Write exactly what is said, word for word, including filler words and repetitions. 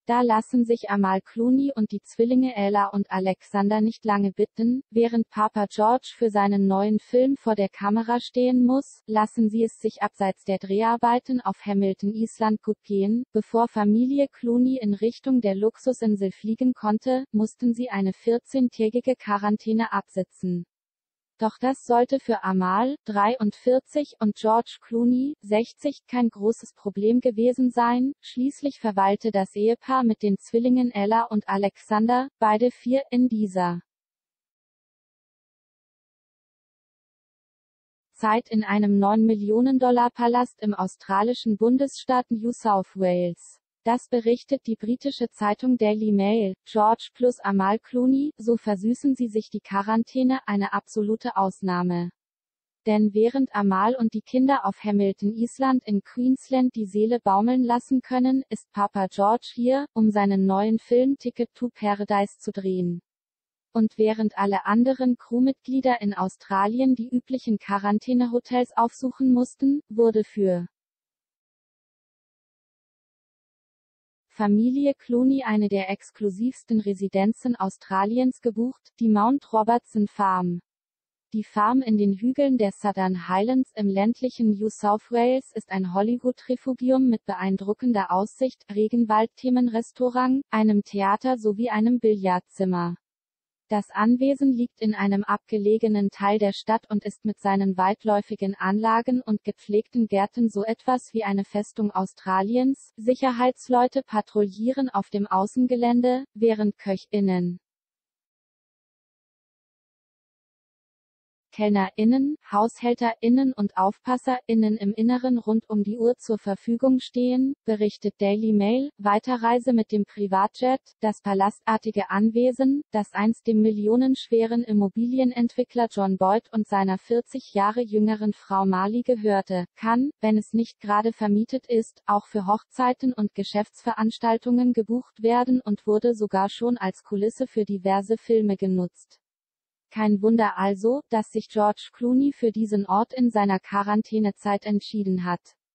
Da lassen sich Amal Clooney und die Zwillinge Ella und Alexander nicht lange bitten. Während Papa George für seinen neuen Film vor der Kamera stehen muss, lassen sie es sich abseits der Dreharbeiten auf Hamilton Island gut gehen. Bevor Familie Clooney in Richtung der Luxusinsel fliegen konnte, mussten sie eine vierzehntägige Quarantäne absitzen. Doch das sollte für Amal, dreiundvierzig, und George Clooney, sechzig, kein großes Problem gewesen sein. Schließlich verweilte das Ehepaar mit den Zwillingen Ella und Alexander, beide vier, in dieser Zeit in einem neun-Millionen-Dollar-Palast im australischen Bundesstaat New South Wales. Das berichtet die britische Zeitung Daily Mail. George plus Amal Clooney, so versüßen sie sich die Quarantäne, eine absolute Ausnahme. Denn während Amal und die Kinder auf Hamilton Island in Queensland die Seele baumeln lassen können, ist Papa George hier, um seinen neuen Film Ticket to Paradise zu drehen. Und während alle anderen Crewmitglieder in Australien die üblichen Quarantänehotels aufsuchen mussten, wurde für Familie Clooney eine der exklusivsten Residenzen Australiens gebucht, die Mount Robertson Farm. Die Farm in den Hügeln der Southern Highlands im ländlichen New South Wales ist ein Hollywood-Refugium mit beeindruckender Aussicht, Regenwald-Themenrestaurant, einem Theater sowie einem Billardzimmer. Das Anwesen liegt in einem abgelegenen Teil der Stadt und ist mit seinen weitläufigen Anlagen und gepflegten Gärten so etwas wie eine Festung Australiens. Sicherheitsleute patrouillieren auf dem Außengelände, während KöchInnen, KellnerInnen, HaushälterInnen und AufpasserInnen im Inneren rund um die Uhr zur Verfügung stehen, berichtet Daily Mail. Weiterreise mit dem Privatjet. Das palastartige Anwesen, das einst dem millionenschweren Immobilienentwickler John Boyd und seiner vierzig Jahre jüngeren Frau Marley gehörte, kann, wenn es nicht gerade vermietet ist, auch für Hochzeiten und Geschäftsveranstaltungen gebucht werden und wurde sogar schon als Kulisse für diverse Filme genutzt. Kein Wunder also, dass sich George Clooney für diesen Ort in seiner Quarantänezeit entschieden hat.